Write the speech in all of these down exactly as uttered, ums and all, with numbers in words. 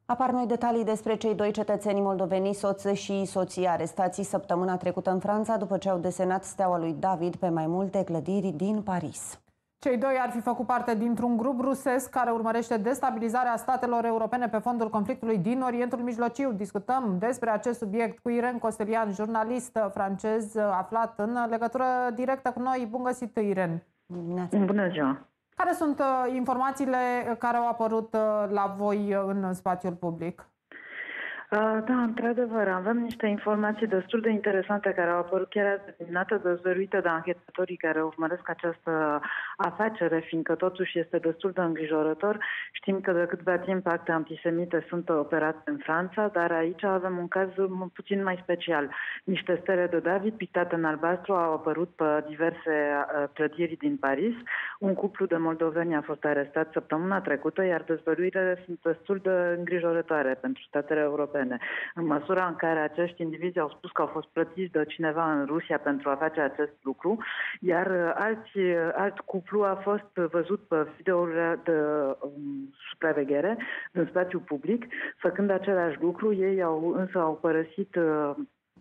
Apar noi detalii despre cei doi cetățeni moldoveni, soț și soție, arestați săptămâna trecută în Franța după ce au desenat steaua lui David pe mai multe clădiri din Paris. Cei doi ar fi făcut parte dintr-un grup rusesc care urmărește destabilizarea statelor europene pe fondul conflictului din Orientul Mijlociu. Discutăm despre acest subiect cu Irene Costelian, jurnalist francez aflat în legătură directă cu noi. Bun găsit, Irene! Bună ziua! Care sunt uh, informațiile care au apărut uh, la voi în spațiul public? Da, într-adevăr, avem niște informații destul de interesante care au apărut chiar azi dimineață, dezvăluite de anchetatorii care urmăresc această afacere, fiindcă totuși este destul de îngrijorător. Știm că de câtva timp acte antisemite sunt operate în Franța, dar aici avem un caz puțin mai special. Niște stele de David pictate în albastru au apărut pe diverse clădiri din Paris. Un cuplu de moldoveni a fost arestat săptămâna trecută, iar dezvăluirile sunt destul de îngrijorătoare pentru statele europene. În măsura în care acești indivizi au spus că au fost plătiți de cineva în Rusia pentru a face acest lucru, iar alți, alt cuplu a fost văzut pe videourile de um, supraveghere din spațiu public, făcând același lucru. Ei au, însă au părăsit uh,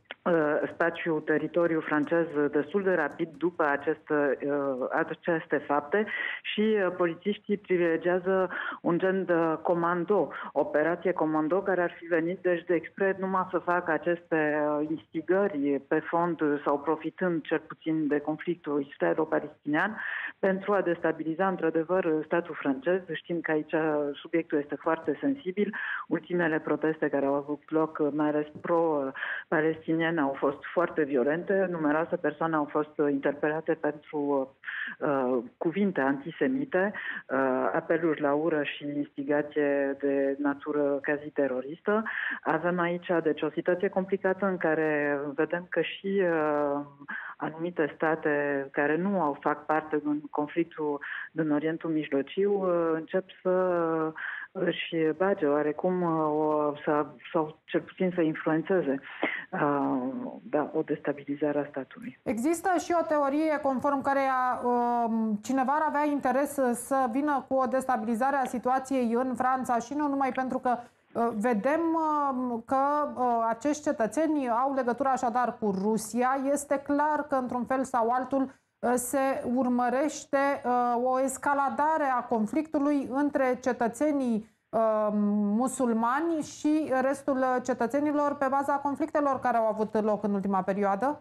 spațiul, teritoriul francez destul de rapid după aceste, aceste fapte și polițiștii privilegiază un gen de comando, operație comando, care ar fi venit deci de expres numai să facă aceste instigări pe fond sau profitând cel puțin de conflictul israelo-palestinian pentru a destabiliza într-adevăr statul francez. Știm că aici subiectul este foarte sensibil. Ultimele proteste care au avut loc, mai ales pro-palestiniene, au fost foarte violente. Numeroase persoane au fost interpelate pentru uh, cuvinte antisemite, uh, apeluri la ură și instigație de natură quasi teroristă. Avem aici deci o situație complicată în care vedem că și uh, anumite state care nu au fac parte din conflictul din Orientul Mijlociu uh, încep să își bage oarecum o, sau, sau cel puțin să influențeze uh, da, o destabilizare a statului. Există și o teorie conform căreia uh, cineva ar avea interes să vină cu o destabilizare a situației în Franța și nu numai pentru că uh, vedem uh, că uh, acești cetățeni au legătură așadar cu Rusia. Este clar că într-un fel sau altul se urmărește uh, o escaladare a conflictului între cetățenii uh, musulmani și restul cetățenilor pe baza conflictelor care au avut loc în ultima perioadă?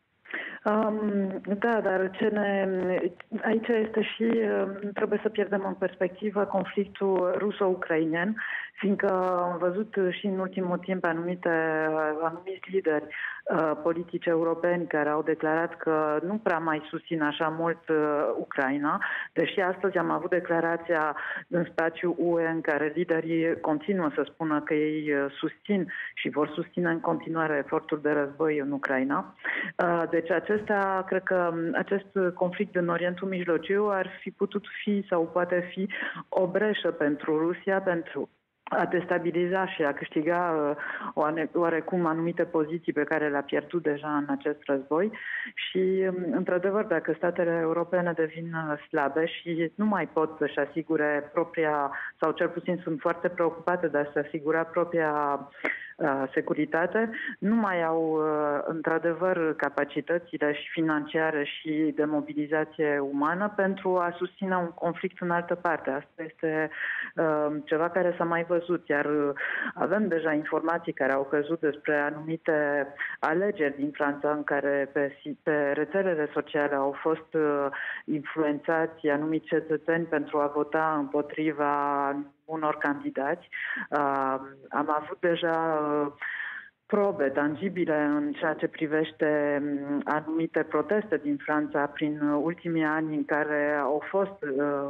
Um, da, dar ce ne, aici este și, uh, trebuie să pierdem în perspectivă conflictul ruso-ucrainen, fiindcă am văzut și în ultimul timp anumite, anumiți lideri uh, politici europeni care au declarat că nu prea mai susțin așa mult uh, Ucraina, deși astăzi am avut declarația în spațiul U E în care liderii continuă să spună că ei uh, susțin și vor susține în continuare efortul de război în Ucraina. Uh, deci acesta, cred că acest conflict din Orientul Mijlociu ar fi putut fi sau poate fi o breșă pentru Rusia, pentru a destabiliza și a câștiga uh, oarecum anumite poziții pe care le-a pierdut deja în acest război și, într-adevăr, dacă statele europene devin slabe și nu mai pot să-și asigure propria, sau cel puțin sunt foarte preocupate de a-și asigura propria uh, securitate, nu mai au, uh, într-adevăr, capacitățile și financiare și de mobilizație umană pentru a susține un conflict în altă parte. Asta este uh, ceva care s-a mai văzut. Iar avem deja informații care au căzut despre anumite alegeri din Franța în care pe, pe rețelele sociale au fost uh, influențați anumiți cetățeni pentru a vota împotriva unor candidați. Uh, am avut deja uh, probe tangibile în ceea ce privește anumite proteste din Franța prin ultimii ani în care au fost uh,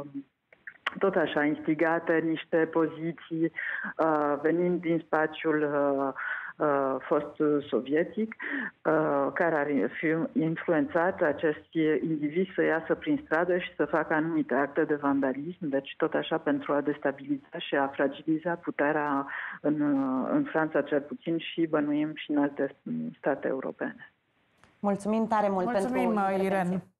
tot așa instigate niște poziții uh, venind din spațiul uh, uh, fost sovietic, uh, care ar fi influențat acești indivizi să iasă prin stradă și să facă anumite acte de vandalism, deci tot așa pentru a destabiliza și a fragiliza puterea în, în Franța cel puțin și bănuim și în alte state europene. Mulțumim tare mult Mulțumim, pentru Irene.